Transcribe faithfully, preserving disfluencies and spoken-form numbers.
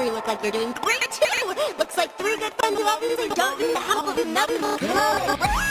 three look like you're doing great too! Looks like three good friends who obviously don't need the help of another.